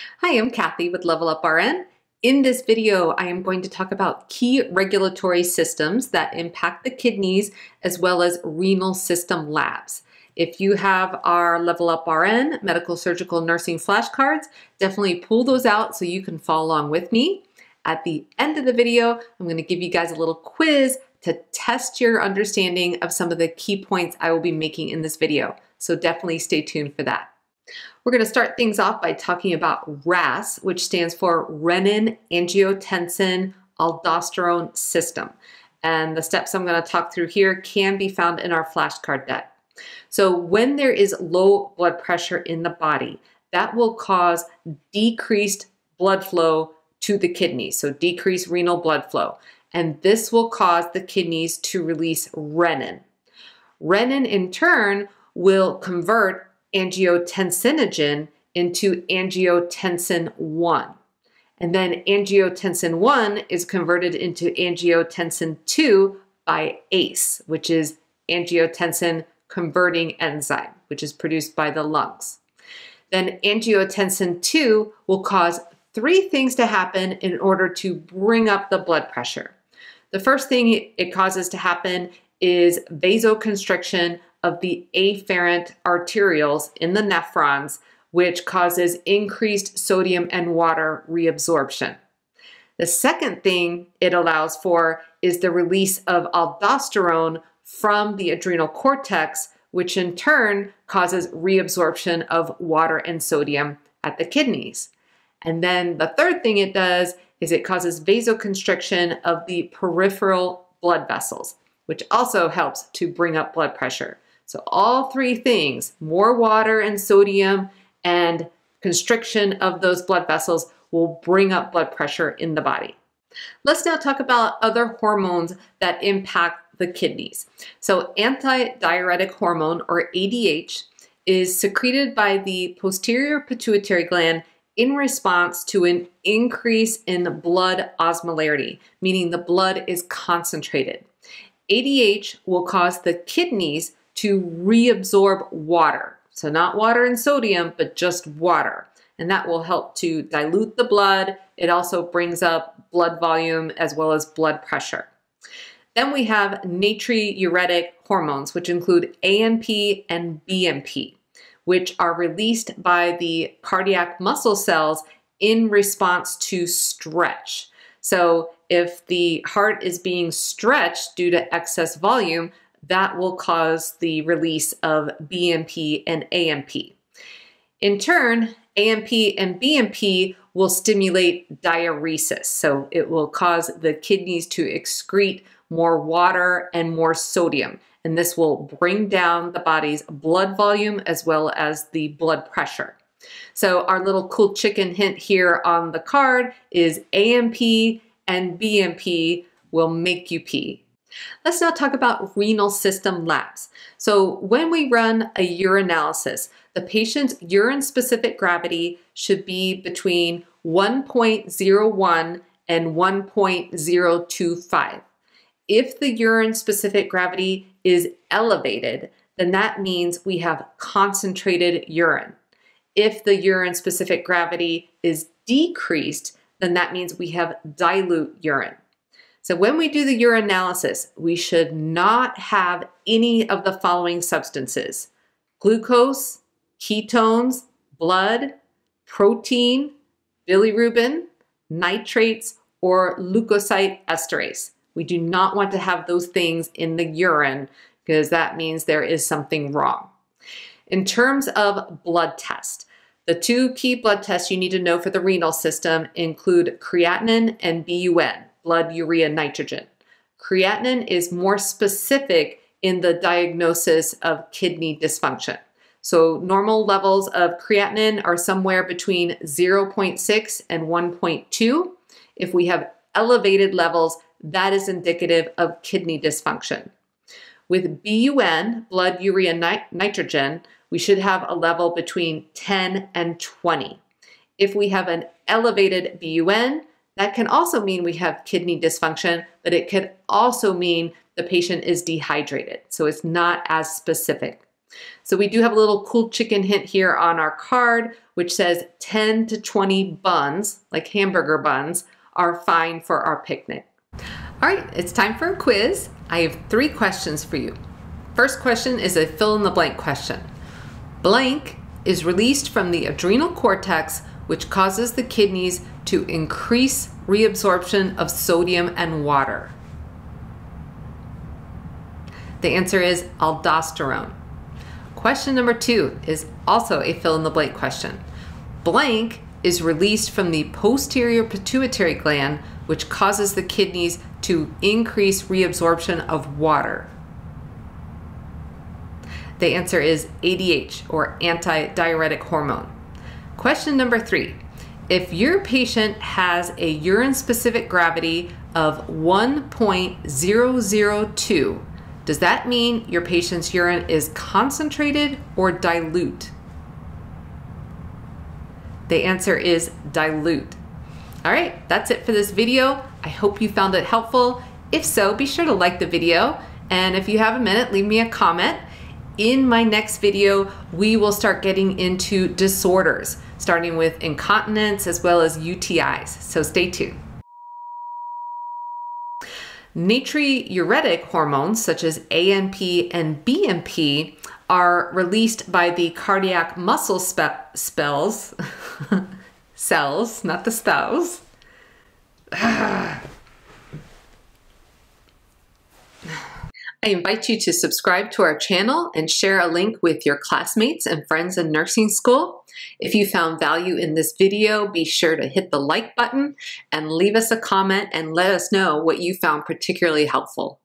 Hi, I'm Cathy with Level Up RN. In this video, I am going to talk about key regulatory systems that impact the kidneys as well as renal system labs. If you have our Level Up RN medical surgical nursing flashcards, definitely pull those out so you can follow along with me. At the end of the video, I'm going to give you guys a little quiz to test your understanding of some of the key points I will be making in this video. So definitely stay tuned for that. We're going to start things off by talking about RAAS, which stands for Renin Angiotensin Aldosterone System. And the steps I'm going to talk through here can be found in our flashcard deck. So when there is low blood pressure in the body, that will cause decreased blood flow to the kidneys, so decreased renal blood flow. And this will cause the kidneys to release renin. Renin, in turn, will convert angiotensinogen into angiotensin 1. And then angiotensin 1 is converted into angiotensin 2 by ACE, which is angiotensin converting enzyme, which is produced by the lungs. Then angiotensin 2 will cause three things to happen in order to bring up the blood pressure. The first thing it causes to happen is vasoconstriction of the afferent arterioles in the nephrons, which causes increased sodium and water reabsorption. The second thing it allows for is the release of aldosterone from the adrenal cortex, which in turn causes reabsorption of water and sodium at the kidneys. And then the third thing it does is it causes vasoconstriction of the peripheral blood vessels, which also helps to bring up blood pressure. So all three things, more water and sodium and constriction of those blood vessels, will bring up blood pressure in the body. Let's now talk about other hormones that impact the kidneys. So antidiuretic hormone, or ADH, is secreted by the posterior pituitary gland in response to an increase in blood osmolarity, meaning the blood is concentrated. ADH will cause the kidneys to reabsorb water. So not water and sodium, but just water. And that will help to dilute the blood. It also brings up blood volume as well as blood pressure. Then we have natriuretic hormones, which include ANP and BNP, which are released by the cardiac muscle cells in response to stretch. So if the heart is being stretched due to excess volume, that will cause the release of BNP and ANP. In turn, ANP and BNP will stimulate diuresis, so it will cause the kidneys to excrete more water and more sodium, and this will bring down the body's blood volume as well as the blood pressure. So our little cool chicken hint here on the card is ANP and BNP will make you pee. Let's now talk about renal system labs. So when we run a urinalysis, the patient's urine-specific gravity should be between 1.01 and 1.025. If the urine-specific gravity is elevated, then that means we have concentrated urine. If the urine-specific gravity is decreased, then that means we have dilute urine. So when we do the urinalysis, we should not have any of the following substances: glucose, ketones, blood, protein, bilirubin, nitrates, or leukocyte esterase. We do not want to have those things in the urine because that means there is something wrong. In terms of blood tests, the two key blood tests you need to know for the renal system include creatinine and BUN, blood urea nitrogen. Creatinine is more specific in the diagnosis of kidney dysfunction. So normal levels of creatinine are somewhere between 0.6 and 1.2. If we have elevated levels, that is indicative of kidney dysfunction. With BUN, blood urea nitrogen, we should have a level between 10 and 20. If we have an elevated BUN, that can also mean we have kidney dysfunction, but it could also mean the patient is dehydrated. So it's not as specific. So we do have a little cool chicken hint here on our card, which says 10 to 20 buns, like hamburger buns, are fine for our picnic. All right, it's time for a quiz. I have 3 questions for you. First question is a fill-in-the-blank question. Blank is released from the adrenal cortex, which causes the kidneys to increase reabsorption of sodium and water. The answer is aldosterone. Question number 2 is also a fill-in-the-blank question. Blank is released from the posterior pituitary gland, which causes the kidneys to increase reabsorption of water. The answer is ADH, or antidiuretic hormone. Question number 3. If your patient has a urine-specific gravity of 1.002, does that mean your patient's urine is concentrated or dilute? The answer is dilute. All right, that's it for this video. I hope you found it helpful. If so, be sure to like the video. And if you have a minute, leave me a comment. In my next video, we will start getting into disorders, starting with incontinence as well as UTIs. So stay tuned. Natriuretic hormones such as ANP and BNP are released by the cardiac muscle cells, not the spells. I invite you to subscribe to our channel and share a link with your classmates and friends in nursing school. If you found value in this video, be sure to hit the like button and leave us a comment and let us know what you found particularly helpful.